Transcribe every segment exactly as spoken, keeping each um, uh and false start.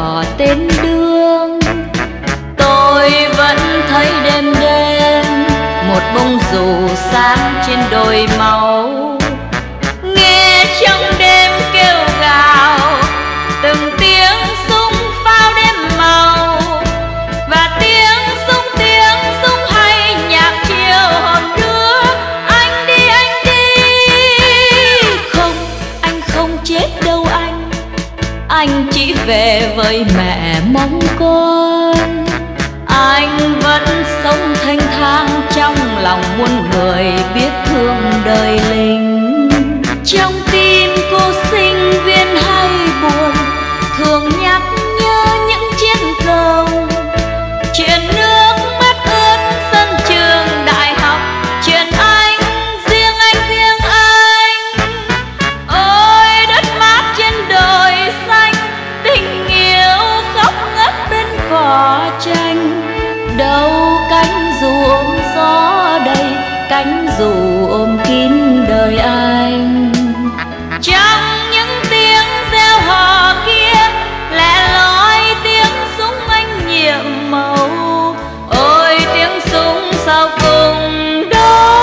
đỏ tên đường. Tôi vẫn thấy đêm đêm một bông dù sáng trên đồi màu, nghe trong đêm kêu gào từng tiếng súng pháo đêm màu, và tiếng súng tiếng súng hay nhạc chiều hồn đưa anh đi anh đi. Không, anh không chết đâu anh, anh chỉ về với mẹ mong con. Anh vẫn sống thênh thang trong lòng muôn người biết thương đời lính. Trong tim cô sinh viên hay buồn, thường nhắc nhớ những chiến công, chuyện nước mắt ướt sân trường đại học, chuyện anh riêng anh riêng anh. Ôi đất mát trên đồi xanh, tình yêu khóc ngất bên cỏ tranh. Đâu cánh dù ôm gió đây, cánh dù ôm kín đời anh. Trong những tiếng reo hò kia lẻ loi tiếng súng anh nhiệm màu. Ôi tiếng súng sau cùng đó,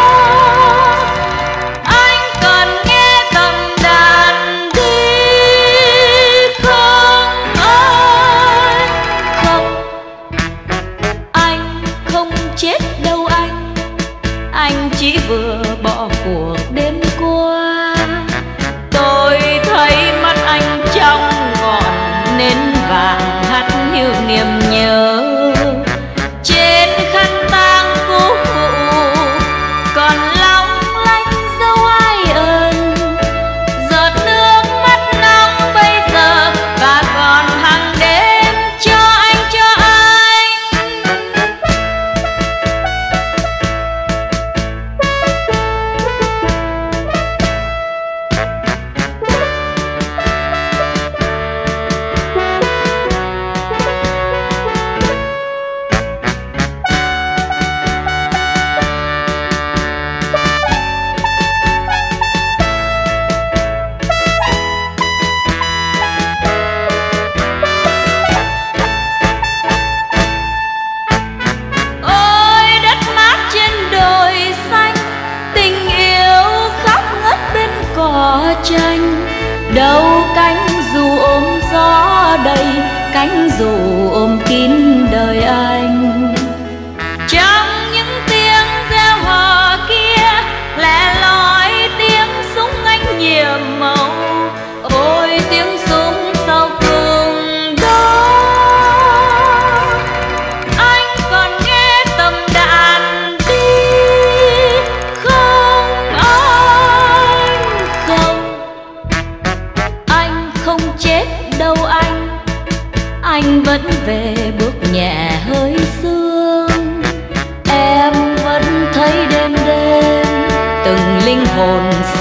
anh còn nghe cầm đàn đi không anh? Không, anh không chết đâu anh, anh chỉ vừa bỏ cuộc đêm qua. Tôi thấy mắt anh trong ngọn nến vàng hắt hiu niềm nhớ. Trên khăn tang cô phụ còn long lanh dấu ai ân, giọt nước mắt nóng bây giờ và còn hàng đêm cho anh cho anh. Ôi đất mát trên đồi xanh, tình yêu khóc ngất bên cỏ tranh. Đâu cánh dù ôm gió đây, cánh dù ôm kín đời anh. Trong những tiếng reo hò kia lẻ loi tiếng súng anh nhiệm màu. Ôi tiếng súng sau cùng đó, anh còn nghe tầm đàn đi không anh? Không, anh không chết đâu anh, anh vẫn về bước nhẹ hơi sương. Em vẫn thấy đêm đêm từng linh hồn